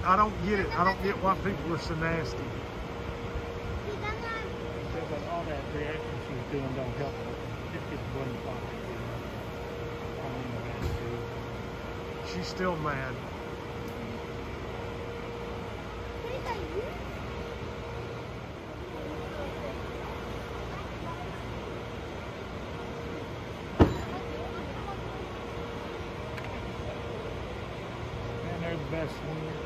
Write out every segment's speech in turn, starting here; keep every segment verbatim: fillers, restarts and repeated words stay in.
I don't get it. I don't get why people are so nasty. But all that reaction she's doing don't help her. Just gets one thought. She's still mad. And they're the best swingers.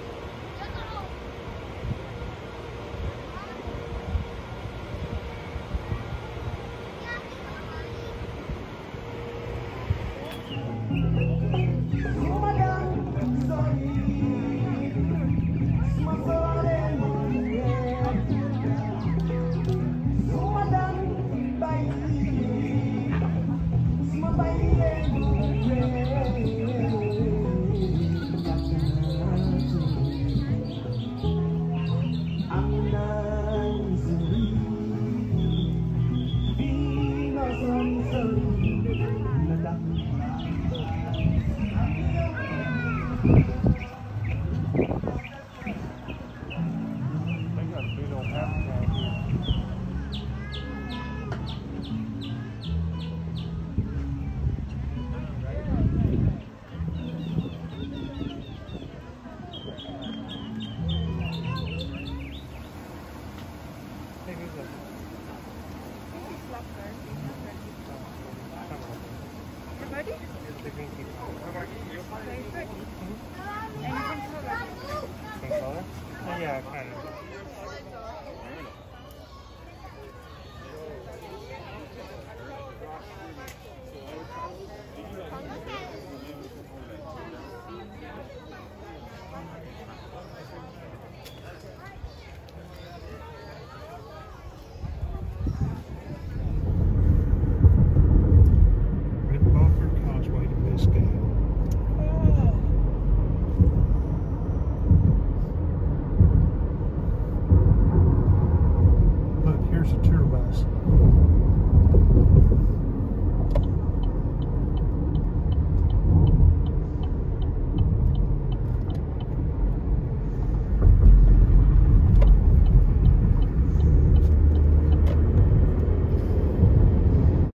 Maybe it's a... Maybe it's